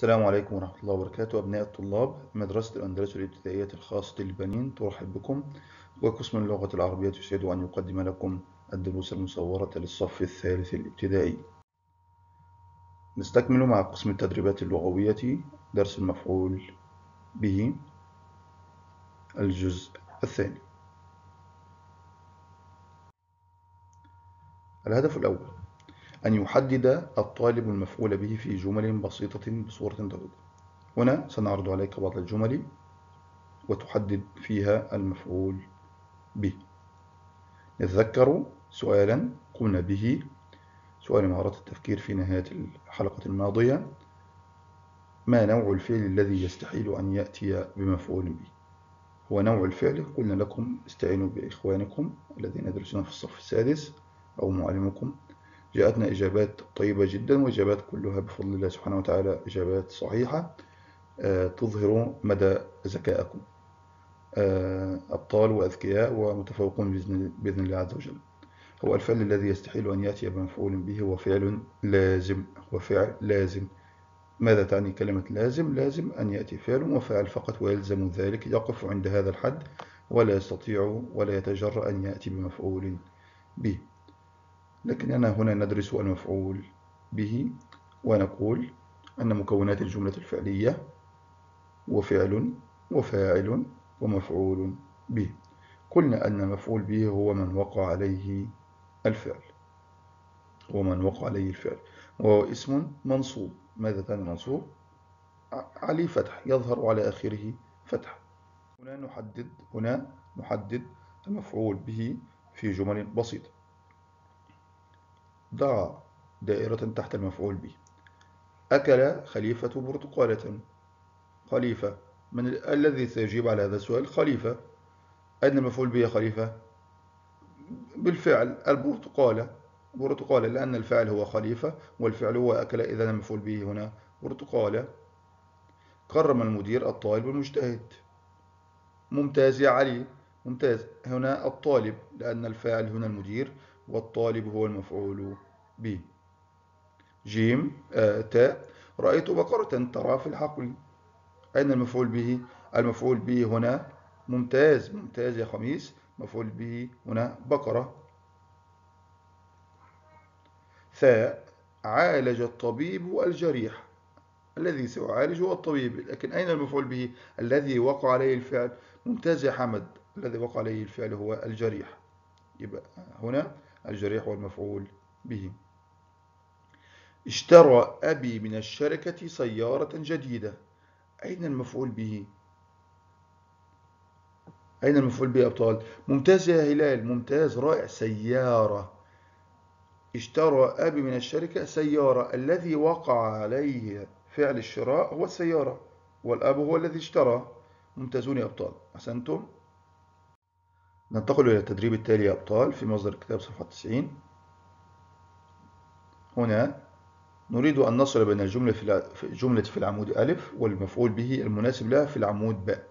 السلام عليكم ورحمة الله وبركاته. أبناء الطلاب، مدرسة الأندلس الابتدائية الخاصة للبنين ترحب بكم، وقسم اللغة العربية يسعد أن يقدم لكم الدروس المصورة للصف الثالث الابتدائي. نستكمل مع قسم التدريبات اللغوية درس المفعول به الجزء الثاني. الهدف الأول أن يحدد الطالب المفعول به في جمل بسيطة بصورة تليق. هنا سنعرض عليك بعض الجمل وتحدد فيها المفعول به. نتذكر سؤالا قمنا به، سؤال مهارات التفكير في نهاية الحلقة الماضية: ما نوع الفعل الذي يستحيل أن يأتي بمفعول به؟ هو نوع الفعل. قلنا لكم استعينوا بإخوانكم الذين يدرسون في الصف السادس أو معلمكم. جاءتنا إجابات طيبة جدا، وإجابات كلها بفضل الله سبحانه وتعالى إجابات صحيحة تظهر مدى ذكائكم. أبطال وأذكياء ومتفوقون بإذن الله عز وجل. هو الفعل الذي يستحيل أن يأتي بمفعول به هو فعل لازم. هو فعل لازم. ماذا تعني كلمة لازم؟ لازم أن يأتي فعل وفعل فقط، ويلزم ذلك، يقف عند هذا الحد ولا يستطيع ولا يتجرأ أن يأتي بمفعول به. لكننا هنا ندرس المفعول به ونقول أن مكونات الجملة الفعلية وفعل وفاعل ومفعول به. قلنا أن المفعول به هو من وقع عليه الفعل، وهو اسم منصوب. ماذا تعني منصوب؟ عليه فتح، يظهر على آخره فتح. هنا نحدد المفعول به في جمل بسيطة. ضع دائرة تحت المفعول به. أكل خليفة برتقالة. خليفة، من الذي سيجيب على هذا السؤال؟ خليفة. أين المفعول به خليفة؟ بالفعل برتقالة، لأن الفعل هو خليفة والفعل هو أكل، إذن المفعول به هنا برتقالة. كرم المدير الطالب المجتهد. ممتاز يا علي، ممتاز. هنا الطالب، لأن الفاعل هنا المدير والطالب هو المفعول به. جيم تاء، رأيت بقرة ترى في الحقل. أين المفعول به؟ المفعول به هنا ممتاز. ممتاز يا خميس. مفعول به هنا بقرة. ثاء، عالج الطبيب الجريح. الذي سيعالج هو الطبيب، لكن أين المفعول به الذي وقع عليه الفعل؟ ممتاز يا حمد. الذي وقع عليه الفعل هو الجريح، يبقى هنا الجريح هو المفعول به. اشترى أبي من الشركة سيارة جديدة. أين المفعول به؟ أين المفعول به يا أبطال؟ ممتاز يا هلال، ممتاز رائع. سيارة. اشترى أبي من الشركة سيارة، الذي وقع عليه فعل الشراء هو السيارة، والأب هو الذي اشترى. ممتازون يا أبطال، أحسنتم. ننتقل إلى التدريب التالي يا أبطال في مصدر الكتاب صفحة 90. هنا نريد أن نصل بين الجملة في العمود ألف والمفعول به المناسب لها في العمود باء.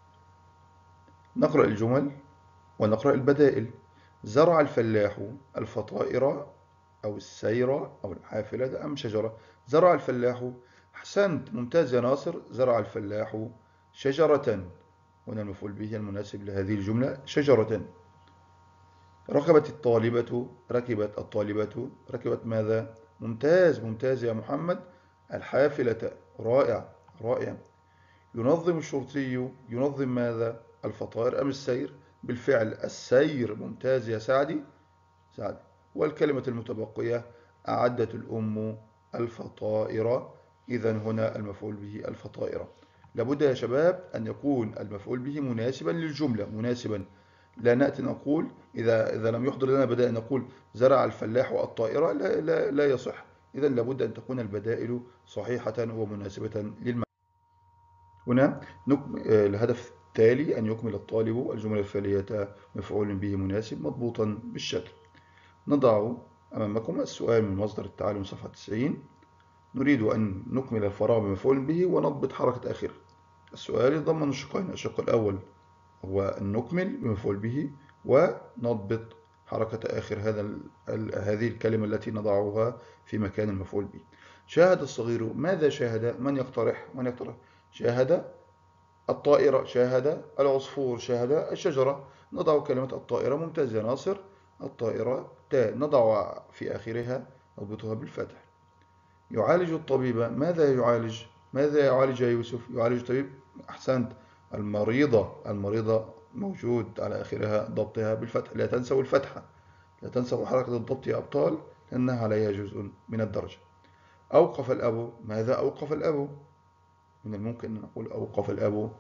نقرأ الجمل ونقرأ البدائل. زرع الفلاح الفطائر أو السيرة أو الحافلة أم شجرة؟ زرع الفلاح. أحسنت، ممتاز يا ناصر. زرع الفلاح شجرة. هنا المفعول به المناسب لهذه الجملة شجرة. ركبت الطالبة. ركبت ماذا؟ ممتاز، ممتاز يا محمد. الحافلة. رائع، رائع. ينظم الشرطي. ينظم ماذا؟ الفطائر أم السير؟ بالفعل السير. ممتاز يا سعدي. سعدي. والكلمة المتبقية: أعدت الأم الفطائر. إذن هنا المفعول به الفطائر. لابد يا شباب أن يكون المفعول به مناسبا للجملة، مناسبا. لا نأتي نقول إذا لم يحضر لنا بدائل نقول زرع الفلاح الطائرة، لا يصح. إذن لابد أن تكون البدائل صحيحة ومناسبة للمعنى. هنا الهدف التالي أن يكمل الطالب الجملة الفعلية مفعول به مناسب مضبوطا بالشكل. نضع أمامكم السؤال من مصدر التعلم صفحة 90. نريد أن نكمل الفراغ بمفعول به ونضبط حركة آخره. السؤال يتضمن الشقين. الشق الأول هو أن نكمل بمفعول به ونضبط حركة آخر هذه الكلمة التي نضعها في مكان المفعول به. شاهد الصغير. ماذا شاهد؟ من يقترح؟ من يقترح؟ شاهد الطائرة، شاهد العصفور، شاهد الشجرة. نضع كلمة الطائرة. ممتاز يا ناصر. الطائرة تاء، نضع في آخرها، نضبطها بالفتح. يعالج الطبيب. ماذا يعالج؟ ماذا يعالج يا يوسف؟ يعالج الطبيب. أحسنت. المريضة. المريضة موجود على آخرها ضبطها بالفتح. لا تنسوا الفتحة، لا تنسوا حركة الضبط يا أبطال، لأنها عليها جزء من الدرجة. أوقف الأب. ماذا أوقف الأب؟ من الممكن أن نقول أوقف الأب.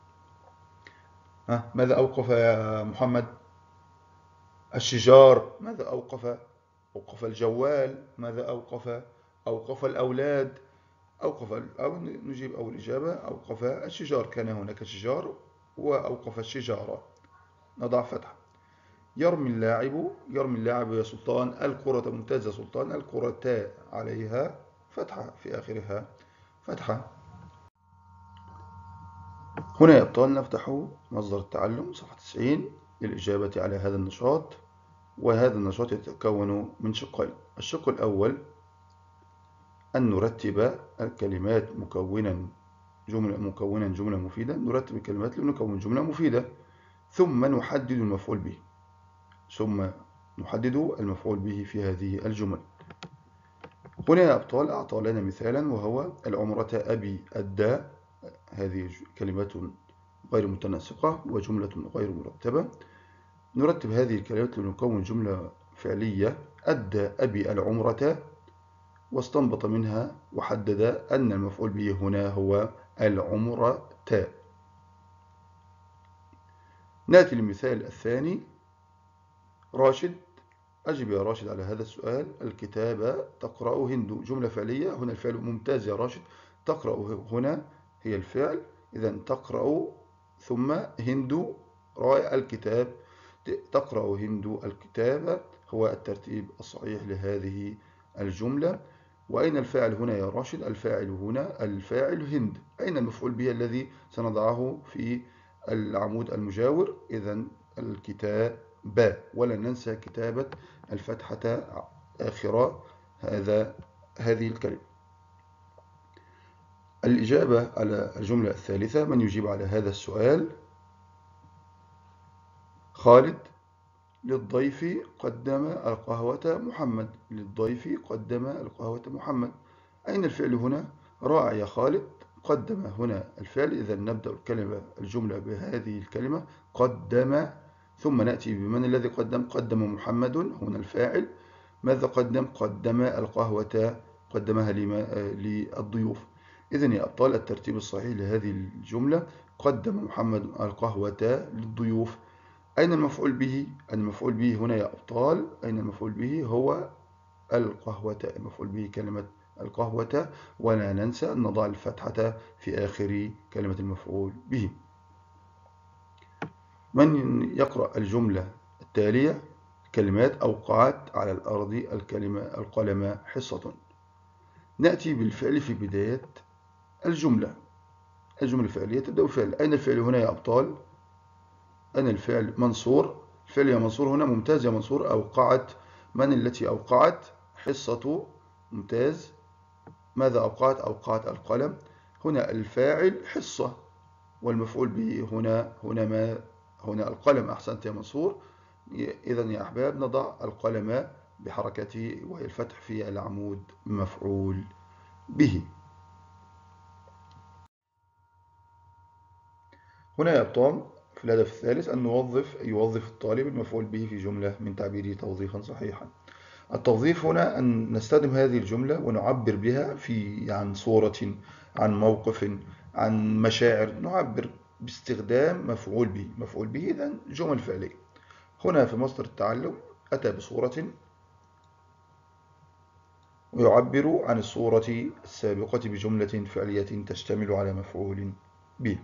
ها، ماذا أوقف يا محمد؟ الشجار. ماذا أوقف؟ أوقف الجوال. ماذا أوقف؟ أوقف الأولاد. أوقف أو نجيب أول إجابة. أوقف الشجار. كان هناك شجار وأوقف الشجارة. نضع فتحة. يرمي اللاعب. يرمي اللاعب يا سلطان الكرة. ممتازة سلطان. الكرة عليها فتحة في آخرها فتحة. هنا يا أبطال نفتح مصدر التعلم صفحة 90 للإجابة على هذا النشاط. وهذا النشاط يتكون من شقين. الشق الأول أن نرتب الكلمات مكونا جملة مفيدة. نرتب الكلمات لنكون جملة مفيدة، ثم نحدد المفعول به. ثم نحدد المفعول به في هذه الجمل. هنا يا أبطال أعطى لنا مثالا، وهو العمرة أبي أدى. هذه كلمات غير متناسقة وجملة غير مرتبة. نرتب هذه الكلمات لنكون جملة فعلية. أدى أبي العمرة، واستنبط منها وحدد أن المفعول به هنا هو العمرة. نأتي للمثال الثاني. راشد. أجب يا راشد على هذا السؤال. الكتاب تقرأ هند. جملة فعلية. هنا الفعل. ممتاز يا راشد. تقرأ هنا هي الفعل. إذن تقرأ ثم هند. رائع. الكتاب. تقرأ هند الكتاب هو الترتيب الصحيح لهذه الجملة. وأين الفاعل هنا يا راشد؟ الفاعل هنا الفاعل هند. أين المفعول به الذي سنضعه في العمود المجاور؟ إذن الكتاب. ولا ننسى كتابة الفتحة آخر هذه الكلمة. الإجابة على الجملة الثالثة. من يجيب على هذا السؤال؟ خالد. للضيف قدم القهوة محمد. للضيف قدم القهوة محمد. أين الفعل هنا؟ رائع يا خالد. قدم هنا الفعل. إذا نبدأ الجملة بهذه الكلمة قدم، ثم نأتي بمن الذي قدم. قدم محمد. هنا الفاعل. ماذا قدم؟ قدم القهوة. قدمها للضيوف. إذن يا أبطال الترتيب الصحيح لهذه الجملة: قدم محمد القهوة للضيوف. أين المفعول به؟ المفعول به هنا يا أبطال. أين المفعول به؟ هو القهوة. المفعول به كلمة القهوة. ولا ننسى أن نضع الفتحة في آخر كلمة المفعول به. من يقرأ الجملة التالية؟ كلمات أوقعت على الأرض القلم حصة. نأتي بالفعل في بداية الجملة. الجملة الفعلية تبدأ بالفعل. أين الفعل هنا يا أبطال؟ أين الفعل؟ منصور. الفعل يا منصور هنا. ممتاز يا منصور. أوقعت. من التي أوقعت؟ حصة. ممتاز. ماذا أوقعت؟ أوقعت القلم. هنا الفاعل حصة، والمفعول به هنا القلم. أحسنت يا منصور. إذن يا أحباب نضع القلم بحركته وهي الفتح في العمود مفعول به. هنا يا أبطال في الهدف الثالث أن يوظف الطالب المفعول به في جملة من تعبيره توظيفا صحيحا. التوظيف هنا أن نستخدم هذه الجملة ونعبر بها عن صورة، عن موقف، عن مشاعر. نعبر باستخدام مفعول به. مفعول به إذن جمل فعلية. هنا في مصدر التعلم أتى بصورة ويعبر عن الصورة السابقة بجملة فعلية تشتمل على مفعول به.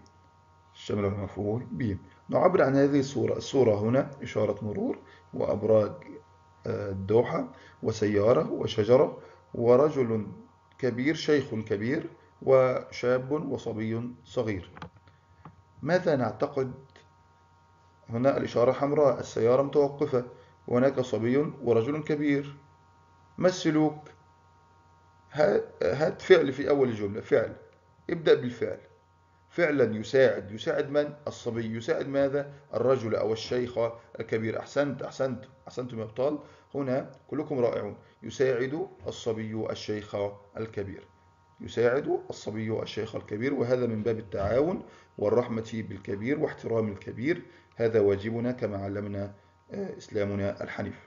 نعبر عن هذه الصورة. الصورة هنا إشارة مرور وأبراج الدوحة وسيارة وشجرة ورجل كبير، شيخ كبير، وشاب وصبي صغير. ماذا نعتقد؟ هنا الإشارة حمراء، السيارة متوقفة، وهناك صبي ورجل كبير. ما السلوك؟ هات فعل في أول الجملة، فعل. ابدأ بالفعل. فعلا يساعد. يساعد من؟ الصبي. يساعد ماذا؟ الرجل أو الشيخ الكبير. أحسنت أحسنت أحسنتم يا أبطال. هنا كلكم رائعون. يساعد الصبي الشيخ الكبير. يساعد الصبي الشيخ الكبير، وهذا من باب التعاون والرحمة بالكبير واحترام الكبير. هذا واجبنا كما علمنا إسلامنا الحنيف.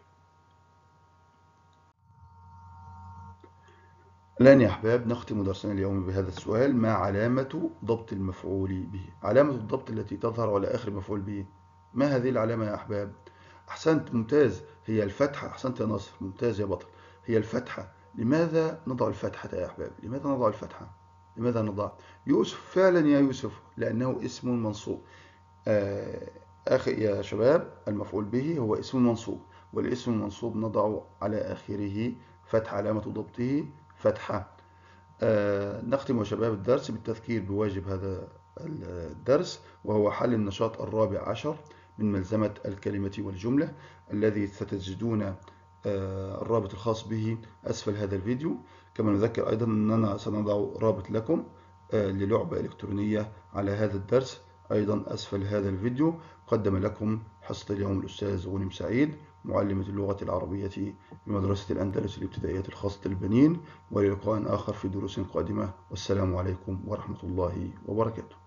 الآن يا أحباب نختم درسنا اليوم بهذا السؤال: ما علامة ضبط المفعول به؟ علامة الضبط التي تظهر على آخر مفعول به، ما هذه العلامة يا أحباب؟ أحسنت، ممتاز، هي الفتحة. أحسنت يا نصر، ممتاز يا بطل، هي الفتحة. لماذا نضع الفتحة يا أحباب؟ لماذا نضع الفتحة؟ لماذا نضع يوسف؟ فعلا يا يوسف، لأنه اسم منصوب. آه، أخي يا شباب، المفعول به هو اسم منصوب، والاسم المنصوب نضع على آخره فتحة، علامة ضبطه فتحة. نختم يا شباب الدرس بالتذكير بواجب هذا الدرس، وهو حل النشاط الرابع عشر من ملزمة الكلمة والجملة، الذي ستجدون الرابط الخاص به أسفل هذا الفيديو. كما نذكر أيضا أننا سنضع رابط لكم للعبة إلكترونية على هذا الدرس أيضا أسفل هذا الفيديو. قدم لكم حصة اليوم الأستاذ غنيم سعيد، معلمة اللغة العربية بمدرسة الأندلس الابتدائية الخاصة للبنين. وللقاء آخر في دروس قادمة، والسلام عليكم ورحمة الله وبركاته.